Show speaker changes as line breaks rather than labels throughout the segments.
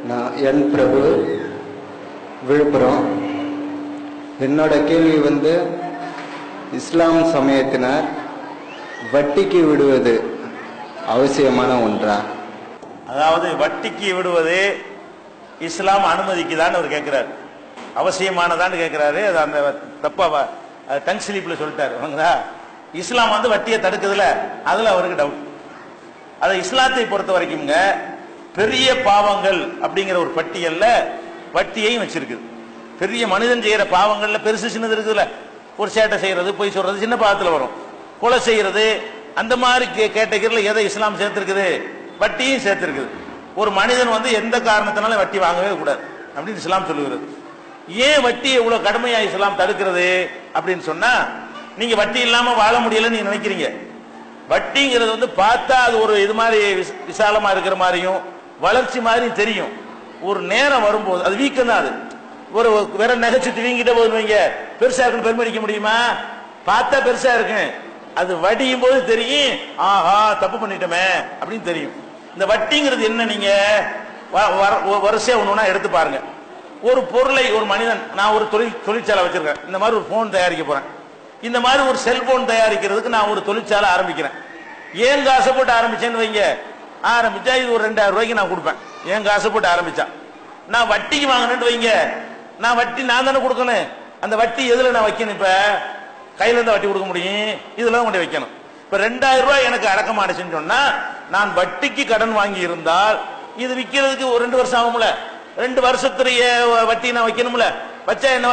நான் என் பிரபு விழுப்புரம். என்னோட கேள்வி இஸ்லாம் சமயத்தினர் வட்டிக்கு விடுவது அவசியமான ஒன்றா?
அதாவது வட்டிக்கு விடுவது இஸ்லாம் அனுமதிக்குதான்னு அவர் கேட்கிறார். அவசியமானதான்னு கேட்கிறாரு. அது அந்த தப்பா டங் ஸ்லிப்ல சொல்லிட்டாரு. இஸ்லாம் வட்டியை தடுக்குதுல, அதுல அவருக்கு டவுட். அதை இஸ்லாத்தை பொறுத்த வரைக்கும்ங்க பெரிய பாவங்கள் அப்படிங்கிற ஒரு பட்டியல்ல வட்டியையும் வச்சிருக்குது. பெரிய மனிதன் செய்யற பாவங்கள்ல பெருசு சின்னது இருக்குதுல. ஒரு சேட்டை செய்யறது, பொய் சொல்றது சின்ன பாவத்துல வரும். கொலை செய்யறது, அந்த மாதிரி கேட்டகரியில் எதை இஸ்லாம் சேர்த்திருக்குது? வட்டியும் சேர்த்திருக்குது. ஒரு மனிதன் எந்த காரணத்தினால வட்டி வாங்கவே கூடாது அப்படின்னு இஸ்லாம் சொல்லுகிறது. ஏன் வட்டியை இவ்வளவு கடுமையா இஸ்லாம் தடுக்கிறது அப்படின்னு சொன்னா, நீங்க வட்டி இல்லாம வாழ முடியலன்னு நீங்க நினைக்கிறீங்க. வட்டிங்கிறது பார்த்தா அது ஒரு இது மாதிரி விசாலமா இருக்கிற மாதிரியும் வளர்ச்சி மாதிரியும் தெரியும். ஒரு நேரம் வரும்போது அது வீக்கம் தான். அது ஒரு வேற நகைச்சுத்தி வீங்கிட்ட போதுவீங்க, பெருசா இருக்குன்னு பெருமடிக்க முடியுமா? பார்த்தா பெருசா இருக்கு, அது வடியும் போது தெரியும், ஆஹா தப்பு பண்ணிட்டோமே அப்படின்னு தெரியும். இந்த வட்டிங்கிறது என்ன, நீங்க வரிசையா ஒண்ணு எடுத்து பாருங்க. ஒரு பொருளை ஒரு மனிதன், நான் ஒரு தொழிற்சாலை வச்சிருக்கேன், இந்த மாதிரி ஒரு போன் தயாரிக்க போறேன், இந்த மாதிரி ஒரு செல்போன் தயாரிக்கிறதுக்கு நான் ஒரு தொழிற்சாலை ஆரம்பிக்கிறேன். ஏன் காசை போட்டு ஆரம்பிச்சேன்னு வைங்க, ஆரம்பிச்சா இது ஒரு 2000 ரூபாய்க்கு நான் கொடுப்பேன். ஏன் காசை போட்டு ஆரம்பிச்சா. நான் வட்டிக்கு வாங்கினேன்னு வைங்க, நான் வட்டி நான் தானே கொடுக்கணும். அந்த வட்டி எதுல நான் வைக்கணும்? இப்ப கையில இருந்தா வட்டி கொடுக்க முடியும், இதுல கொண்டு வைக்கணும். இப்ப 2000 ரூபாய் எனக்கு அடக்கமாடுச்சுன்னு சொன்னா, நான் வட்டிக்கு கடன் வாங்கி இருந்தால் இது விற்கிறதுக்கு ஒரு 2 வருஷம் ஆகும்ல. 2 வருஷத்துடைய வட்டி நான் வைக்கணும்ல. வச்சா என்ன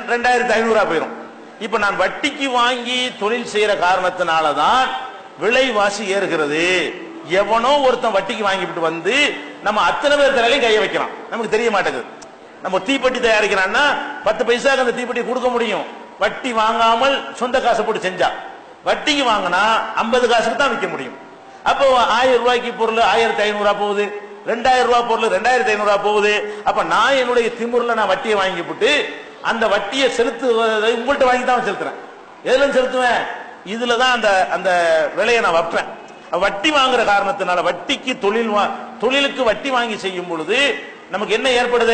2500 போயிடும். இப்ப நான் வட்டிக்கு வாங்கி தொழில் செய்யற காரணத்தினாலதான் விலைவாசி ஏறுகிறது. எவனோ ஒருத்தன் வட்டிக்கு வாங்கிட்டு நம்ம அத்தனை பேர் தலையிலையும் கைய வைக்கிறான், நமக்கு தெரிய மாட்டேங்குது. நம்ம தீப்பெட்டி தயாரிக்கிறான்னா 10 பைசாக்கு அந்த தீப்பெட்டி கொடுக்க முடியும், வட்டி வாங்காமல் சொந்த காசை போட்டு செஞ்சா. வட்டிக்கு வாங்கினா 50 காசுக்கு தான் விற்க முடியும். அப்போ 1000 ரூபாய்க்கு பொருள் 1500 போகுது, 2000 ரூபாய் பொருள் 2500 போகுது. அப்ப நான் என்னுடைய திமுறல நான் வட்டியை வாங்கிவிட்டு அந்த வட்டியை செலுத்துவதை உங்கள்கிட்ட வாங்கி தான் செலுத்துறேன். எதுல செலுத்துவேன்? இதுலதான் அந்த அந்த விலையை நான் வைப்பேன். வட்டி வாங்குற காரணத்தினால வட்டிக்கு தொழிலுக்கு வட்டி வாங்கி செய்யும் பொழுது நமக்கு என்ன ஏற்படுது?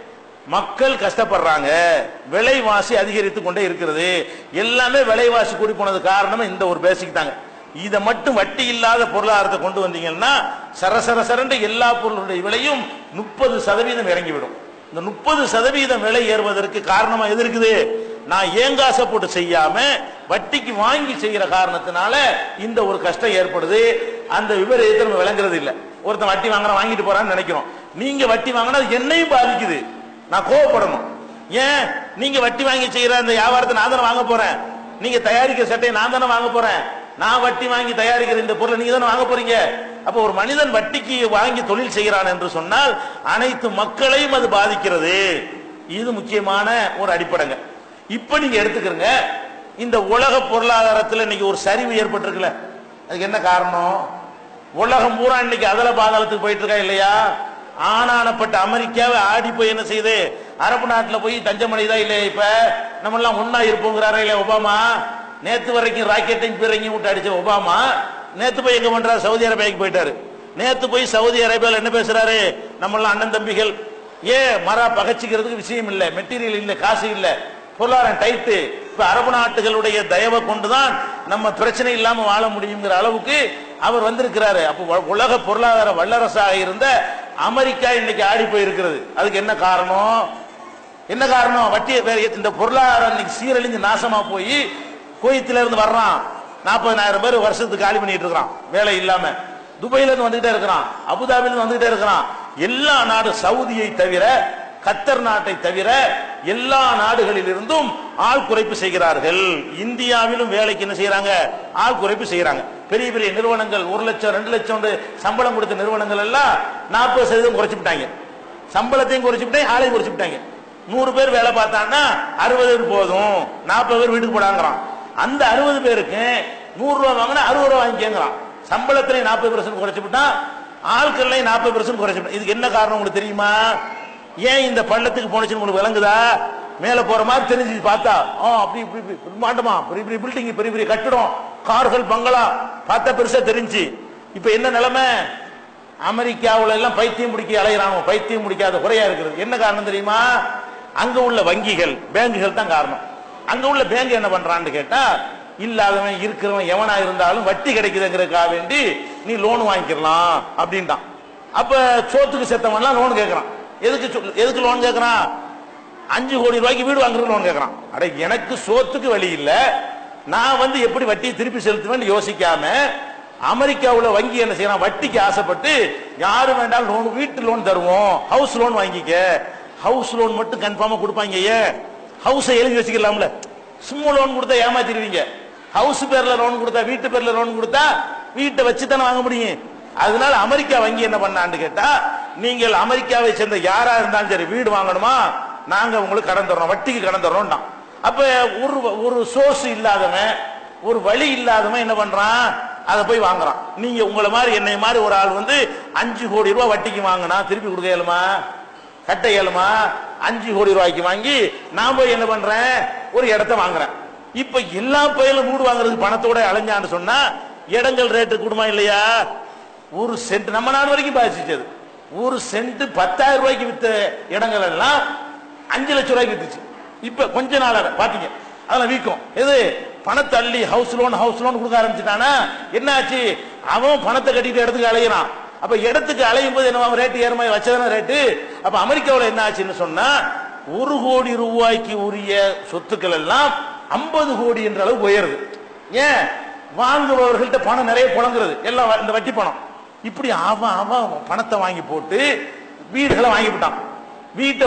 மக்கள் கஷ்டப்படுறாங்க, விலைவாசி அதிகரித்து கொண்டே இருக்கிறது. எல்லாமே விலைவாசி கூடி போனது காரணம் இந்த ஒரு பேசிக் தாங்க. இதை மட்டும் வட்டி இல்லாத பொருளாதாரத்தை கொண்டு வந்தீங்கன்னா சரசரசரண்டு எல்லா பொருளுடைய விலையும் 30% இறங்கிவிடும். இந்த 30% விலை ஏறுவதற்கு காரணமா எது இருக்குது? நான் ஏங்காசை போட்டு செய்யாம வட்டிக்கு வாங்கி செய்யற காரணத்தினால இந்த ஒரு கஷ்டம் ஏற்படுது. அந்த விபரீதத்தை நம்ம விளங்குறது இல்ல. ஒருத்தன் வட்டி வாங்கிட்டு போறான்னு நினைக்கிறோம். நீங்க வட்டி வாங்கினா என்னையும் பாதிக்குது, நான் கோவப்படணும். ஏன்? நீங்க வட்டி வாங்கி செய்யற அந்த வியாபாரத்தை நான் தானே வாங்க போறேன், நீங்க தயாரிக்கிற சட்டையை நான் தானே வாங்க போறேன், நான் வட்டி வாங்கி தயாரிக்கிற இந்த பொருளை நீங்க தானே வாங்க போறீங்க. அப்ப ஒரு மனிதன் வட்டிக்கு வாங்கி தொழில் செய்கிறான் என்று சொன்னால் அனைத்து மக்களையும் அது பாதிக்கிறது. இது முக்கியமான ஒரு அடிப்படைங்க. இப்ப நீங்க எடுத்துக்கிறங்க, இந்த உலக பொருளாதாரத்தில் இன்னைக்கு ஒரு சரிவு ஏற்பட்டிருக்குல்ல, அதுக்கு என்ன காரணம்? உலகம் பூரா இன்னைக்கு அதல பாதாளத்துக்கு போயிட்டு இருக்கா இல்லையா? ஆனானப்பட்ட அமெரிக்காவை ஆடி போய் என்ன செய்யுது? அரபு நாட்டில் போய் தஞ்சம் அடையுதா இல்லையா? இப்ப நம்ம எல்லாம் ஒன்னா இருப்போங்கிறாரா இல்லையா ஒபாமா? நேத்து வரைக்கும் ராக்கெட்டையும் பிறங்கி விட்டு அடிச்ச ஒபாமா நேத்து போய் எங்க பண்றாரு? சவுதி அரேபியாவுக்கு போயிட்டாரு. நேத்து போய் சவுதி அரேபியாவில் என்ன பேசுறாரு? நம்ம எல்லாம் அண்ணன் தம்பிகள், மரா பகச்சிக்கிறதுக்கு விஷயம் இல்ல, மெட்டீரியல் இல்ல, காசு இல்ல, பொருளாதாரம் டைட்டு. இப்ப அரபு நாட்டுகளுடைய தயவை கொண்டுதான் நம்ம பிரச்சனை இல்லாம வாழ முடியுங்கிற அளவுக்கு அவர் வந்திருக்கிறாரு. அப்ப உலக பொருளாதார வல்லரசாக இருந்த அமெரிக்கா இன்னைக்கு ஆடி போயிருக்கிறது. அதுக்கு என்ன காரணம்? என்ன காரணம்? வட்டி. இந்த பொருளாதாரம் இன்னைக்கு சீரழிஞ்சு நாசமா போய் குவைத்தில இருந்து வர்றான் 40,000 பேர் வருஷத்துக்கு காலி பண்ணிட்டு இருக்கிறான் வேலை இல்லாம. துபாயில இருந்து வந்துகிட்டே இருக்கிறான், அபுதாபில இருந்து வந்துகிட்டே இருக்கிறான். எல்லா நாடு, சவுதியை தவிர, கத்தர் நாட்டை தவிர எல்லா நாடுகளில் இருந்தும் ஆள் குறைப்பு செய்கிறார்கள். இந்தியாவிலும் வேலைக்கு என்ன செய்யறாங்க? ஆள் குறைப்பு செய்யறாங்க. பெரிய பெரிய நிறுவனங்கள் 1 லட்சம் 2 லட்சம் சம்பளம் கொடுத்த நிறுவனங்கள் எல்லாம் 40% குறைச்சுட்டாங்க. சம்பளத்தையும் குறைச்சுட்டாங்க, ஆளையும் குறைச்சுட்டாங்க. 100 பேர் வேலை பார்த்தான்னா 60 பேர் போதும், 40 பேர் வீட்டுக்கு போடாங்கிறான். அந்த 60 பேருக்கு 100 ரூபாய் வாங்கினா 60 ரூபாய் வாங்கிக்கிறான். சம்பளத்திலையும் 40% குறைச்சுட்டா, ஆட்கள்லையும் 40% குறைச்சுட்டா. இதுக்கு என்ன காரணம் உங்களுக்கு தெரியுமா? ஏன் இந்த பள்ளத்துக்கு போனச்சுன்னு உங்களுக்கு விளங்குதா? மேல போற மாதிரி தெரிஞ்சு பார்த்தா அப்படி இப்படி பிரம்மாண்டமா பெரிய பெரிய பில்டிங், பெரிய பெரிய கட்டிடம், கார்கள், பங்களா பார்த்தா பெருசா தெரிஞ்சு. இப்ப என்ன நிலைமை? அமெரிக்காவுல எல்லாம் பைத்தியம் பிடிக்க அலையிறாங்க, பைத்தியம் பிடிக்காத குறையா இருக்கிறது. என்ன காரணம் தெரியுமா? அங்க உள்ள வங்கிகள், பேங்குகள் தான் காரணம். அங்க உள்ள பேங்க் என்ன பண்றான்னு கேட்டா, இல்லாதவன் இருக்கிறவன் எவனா இருந்தாலும் வட்டி கிடைக்குதுங்கிறதுக்காக வேண்டி நீ லோன் வாங்கிக்கலாம் அப்படின்ட்டான். அப்ப சோத்துக்கு செத்தவன்லாம் லோன் கேட்கறான். எதுக்கு லோன் கேட்கறான்? 5 கோடி ரூபாய்க்கு வீடு வாங்குறது லோன் கேட்கறான். அட, எனக்கு சோத்துக்கு வழி இல்ல, நான் எப்படி வட்டியை திருப்பி செலுத்துவேன்னு யோசிக்காம அமெரிக்காவுல வங்கி என்ன செய்யறான்? வட்டிக்கு ஆசைப்பட்டு யாரு வேண்டாலும் லோன், வீட்டு லோன் தருவோம், ஹவுஸ் லோன் வாங்கிக்க. ஹவுஸ் லோன் மட்டும் கன்ஃபார்மா கொடுப்பாங்க. ஏன்? ஹவுஸை எழுதி வச்சுக்கலாம்ல. சும்மா லோன் கொடுத்தா ஏமாத்திடுவீங்க. ஹவுஸ் பேர்ல லோன் கொடுத்தா, வீட்டு பேர்ல லோன் கொடுத்தா வீட்டை வச்சு தானே வாங்க முடியும். அதனால அமெரிக்கா வங்கி என்ன பண்ணான்னு கேட்டா, நீங்கள் அமெரிக்காவை சேர்ந்த யாரா இருந்தாலும் சரி வீடு வாங்கணுமா, நாங்க உங்களுக்கு கடன் தர்றோம், வட்டிக்கு கடன் தர்றோம். அப்ப ஒரு சோர்ஸ் இல்லாதவன், ஒரு வழி இல்லாதவன் என்ன பண்றான்? அதை போய் வாங்குறான். நீங்க உங்களை மாதிரி என்னை மாதிரி ஒரு ஆள் 5 கோடி ரூபாய் வட்டிக்கு வாங்கினா திருப்பி கொடுக்க இயலுமா? கட்ட இயலுமா? 5 கோடி ரூபாய்க்கு வாங்கி நான் போய் என்ன பண்றேன்? ஒரு இடத்த வாங்குறேன். இப்ப எல்லா பயிலும் வீடு வாங்குறதுக்கு பணத்தோட அலைஞ்சான்னு சொன்னா இடங்கள் ரேட்டு கூடுமா இல்லையா? ஒரு சென்ட் நம்ம நாடு வரைக்கும் பாதிச்சது. ஒரு சென்ட் 10,000 ரூபாய்க்கு வித்த இடங்கள் எல்லாம் 5 லட்சம் ரூபாய்க்கு வித்துச்சு. இப்ப கொஞ்ச நாள் பாத்தீங்க அதெல்லாம் வீக்கம். எது? பணத்தை அள்ளி ஹவுஸ் லோன் கொடுக்க ஆரம்பிச்சுட்டானா என்ன ஆச்சு? அவன் பணத்தை கட்டிட்டு இடத்துக்கு அலையிறான். அப்ப இடத்துக்கு அலையும் போது என்ன ரேட்டு ஏறுமா? வச்சதான ரேட்டு. அப்ப அமெரிக்காவில் என்ன ஆச்சுன்னு சொன்னா 1 கோடி ரூபாய்க்கு உரிய சொத்துக்கள் எல்லாம் 50 கோடி என்ற அளவு உயருது. ஏன்? வாங்குபவர்கள்ட்ட பணம் நிறைய புழங்குறது, எல்லாம் இந்த வட்டி பணம். இப்படி அவன் பணத்தை வாங்கி போட்டு வீடுகளை வாங்கிவிட்டான். வீட்டை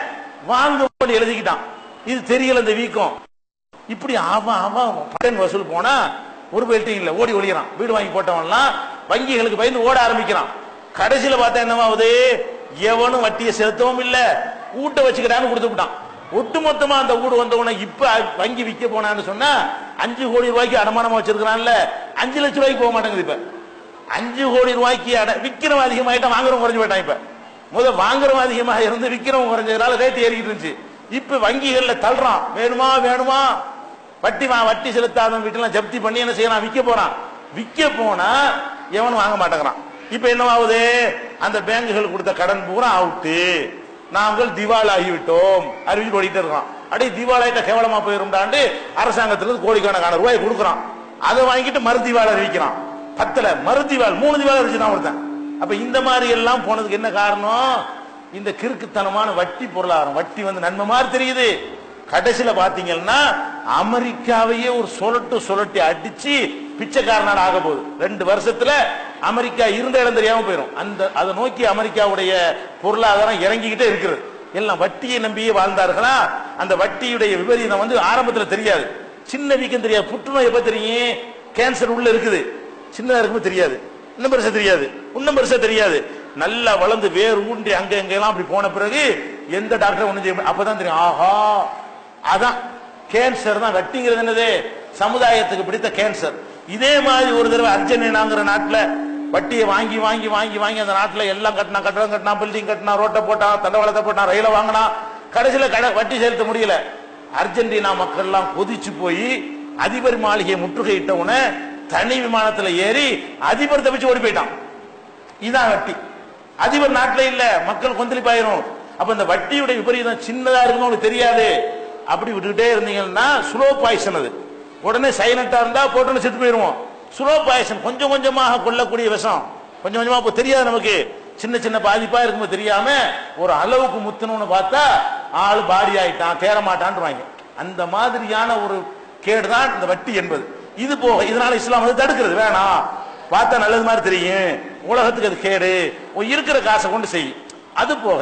வாங்க எழுதிக்கிட்டான். இது தெரியல இந்த வீக்கம். இப்படி அவன் வசூல் போனா ஒரு பெல்ட்டிங் இல்ல, ஓடி ஒளியறான். வீடு வாங்கி போட்டவன்லாம் வங்கிகளுக்கு பயந்து ஓட ஆரம்பிக்கிறான். கடைசியில பார்த்தா என்னவாகுது? எவனும் வட்டியை செலுத்தவும் இல்ல, வீட்டை வச்சுக்கிட்டான்னு கொடுத்து விட்டான். ஒட்டுமொத்தமா அந்த வீடு வந்தவன இப்ப வங்கி விற்க போனான்னு சொன்னா 5 கோடி ரூபாய்க்கு அடமானமா வச்சிருக்கான்ல, 5 லட்சம் ரூபாய்க்கு போக மாட்டேங்குது. இப்ப 5 கோடி ரூபாய்க்கு விக்கிறவன் அதிகமாயிட்டான், வாங்குறவன் குறைஞ்சு போயிட்டான். இப்ப முதல் வாங்குறவன் அதிகமாக இருந்து விக்கிறவன் குறைஞ்சதுனால ரேட் ஏறிக்கிட்டு இருந்துச்சு. இப்ப வங்கிகள்ல தள்ளுறான், வேணுமா வட்டி செலுத்தாதவன் வீட்டெல்லாம் ஜப்தி பண்ணி என்ன செய்யறான்? விற்க போறான். விற்க போனா எவனும் வாங்க மாட்டேங்கிறான். இப்ப என்னவாகுது? அந்த பேங்குகள் கொடுத்த கடன் பூரா அவுட்டு, நாங்கள் திவால் ஆகிவிட்டோம் அறிவிச்சு ஓடிட்டு இருக்கான். அடி திவாலாயிட்ட கேவலமா போயிருந்தாண்டு அரசாங்கத்திலிருந்து கோடிக்கணக்கான ரூபாய் கொடுக்குறான். அதை வாங்கிட்டு மறுதிவால் அறிவிக்கிறான். 10ல மறுதிவால் 3 திவால் அறிவிச்சுதான் ஒருத்தன். அப்ப இந்த மாதிரி எல்லாம் போனதுக்கு என்ன காரணம்? இந்த கிறுக்குத்தனமான வட்டி பொருளாதாரம். வட்டி நன்மை மாதிரி தெரியுது, கடைசியில பாத்தீங்கன்னா அமெரிக்காவையே ஒரு சுழட்டி அடிச்சு பிச்சைக்காரனால ஆக போகுது. 2 வருஷத்துல அமெரிக்கா இருந்த இடம் தெரியாம போயிடும். அதை நோக்கி அமெரிக்காவுடைய பொருளாதாரம் இறங்கிக்கிட்டே இருக்கிறது. எல்லாம் வட்டியை நம்பியே வாழ்ந்தார்களா? அந்த வட்டியுடைய விபரீதம் ஆரம்பத்தில் தெரியாது, சின்ன வீக்கம் தெரியாது. புற்றுநோய் எப்ப தெரியும்? கேன்சர் உள்ள இருக்குது, சின்னதா இருக்கும்போது தெரியாது, இன்னும் பெருசா தெரியாது, இன்னும் பெருசா தெரியாது. நல்லா வளர்ந்து வேறு ஊன்றி அங்க எங்கெல்லாம் அப்படி போன பிறகு எந்த டாக்டர் ஒண்ணு செய்ய அப்பதான் தெரியும், ஆஹா அதான் கேன்சர் தான். வட்டிங்கிறது என்னது? சமுதாயத்துக்கு பிடித்த கேன்சர். இதே மாதிரி ஒரு தடவை அர்ஜென்டினாங்கிற நாட்டுல வட்டியை வாங்கி வாங்கி வாங்கி வாங்கி அந்த நாட்டுல எல்லாம் கட்டடம் கட்டினா, பில்டிங் கட்டினா, ரோட்டை போட்டான், தண்டவாளத்தை போட்டான், ரயில வாங்கினா, கடைசியில வட்டி செலுத்த முடியல. அர்ஜென்டினா மக்கள் எல்லாம் கொதிச்சு போய் அதிபர் மாளிகையை முற்றுகையிட்டவுன தனி விமானத்துல ஏறி அதிபர் தப்பிச்சு ஓடி போயிட்டான். இதான் வட்டி. அதிபர் நாட்டில இல்ல, மக்கள் கொந்தளிப்பாயிரும். அப்ப இந்த வட்டியுடைய விபரீதம் சின்னதா இருக்குன்னு உங்களுக்கு தெரியாது. அப்படி விட்டுக்கிட்டே இருந்தீங்கன்னா ஸ்லோ பாய்சன். அது உடனே சைலண்டா இருந்தா போட்டு செத்து போயிருவோம். ஸ்லோ பாய்சன், கொஞ்சம் கொஞ்சமாக கொல்லக்கூடிய விஷம். கொஞ்சம் கொஞ்சமா இப்ப தெரியாது நமக்கு, சின்ன சின்ன பாதிப்பா இருக்கும்போது தெரியாம ஒரு அளவுக்கு முத்தணும்னு பார்த்தா ஆளு பாடி ஆயிட்டான், தேர மாட்டான். அந்த மாதிரியான ஒரு கேடுதான் இந்த வட்டி என்பது. இது போக இதனால இஸ்லாம் தடுக்கிறது. வேணாம், பார்த்தா நல்லது மாதிரி தெரியும், உலகத்துக்கு அது கேடு, இருக்கிற காசை கொண்டு செய்யும். அது போக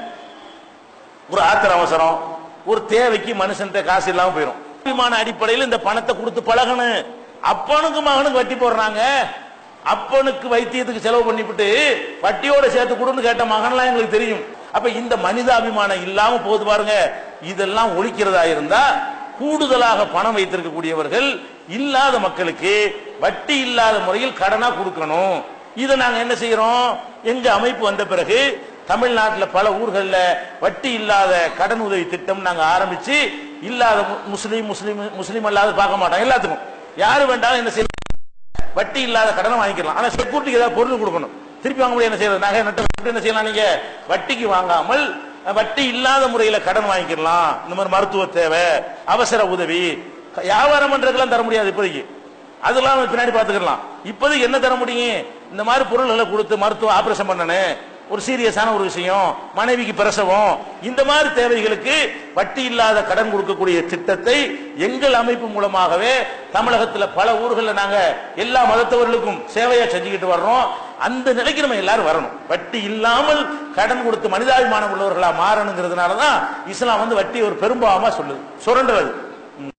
ஒரு ஆத்திர அவசரம், ஒரு தேவைக்கு மனுஷன் காசு இல்லாம போயிடும். விமான அடிப்படையில் இந்த பணத்தை கொடுத்து பழகணும். அப்பனுக்கு மகனுக்கு வட்டி போடுறாங்க. அப்பனுக்கு வைத்தியத்துக்கு செலவு பண்ணிவிட்டு வட்டியோட சேர்த்து கொடுன்னு கேட்ட மகன்லாம் எங்களுக்கு தெரியும். அப்ப இந்த மனிதாபிமானம் இல்லாம போது பாருங்க. இதெல்லாம் ஒழிக்கிறதா இருந்தா கூடுதலாக பணம் வைத்திருக்கக்கூடியவர்கள் இல்லாத மக்களுக்கு வட்டி இல்லாத முறையில் கடனா கொடுக்கணும். இதை நாங்க என்ன செய்யறோம்? எங்க அமைப்பு வந்த பிறகு தமிழ்நாட்டில் பல ஊர்களில் வட்டி இல்லாத கடன் உதவி திட்டம் நாங்க ஆரம்பிச்சு, இல்லாத முஸ்லீம் அல்லாத பார்க்க மாட்டோம், எல்லாத்துக்கும் யாரு வேண்டாலும் என்ன செய்ய வட்டி இல்லாத கடனை வாங்கிக்கலாம். ஆனா செக்யூரிட்டிக்கு ஏதாவது பொருள் கொடுக்கணும். திருப்பி வாங்க முடியாது. என்ன செய்யறது? நகை நட்டு என்ன செய்யலாம்? நீங்க வட்டிக்கு வாங்காமல் வட்டி இல்லாத முறையில கடன் வாங்கிக்கலாம். இந்த மாதிரி மருத்துவ தேவை, அவசர உதவி, வியாபாரம் பண்றதுக்கெல்லாம் தர முடியாது இப்போதைக்கு. அதெல்லாம் பின்னாடி பாத்துக்கலாம். இப்போதைக்கு என்ன தர முடியும்? இந்த மாதிரி பொருள்களை கொடுத்து மருத்துவ ஆபரேஷன் பண்ணனே, ஒரு சீரியஸான ஒரு விஷயம், மனைவிக்கு பிரசவம், இந்த மாதிரி தேவைகளுக்கு வட்டி இல்லாத கடன் கொடுக்கக்கூடிய திட்டத்தை எங்கள் அமைப்பு மூலமாகவே தமிழகத்தில் பல ஊர்களில் நாங்க எல்லா மதத்தவர்களுக்கும் சேவையா செஞ்சுக்கிட்டு வர்றோம். அந்த நிலைக்கு நம்ம எல்லாரும் வரணும். வட்டி இல்லாமல் கடன் கொடுத்து மனிதாபிமானம் உள்ளவர்களா மாறணுங்கிறதுனாலதான் இஸ்லாம் வட்டி ஒரு பெரும்பாவமா சொல்லுது. சுரண்டுறது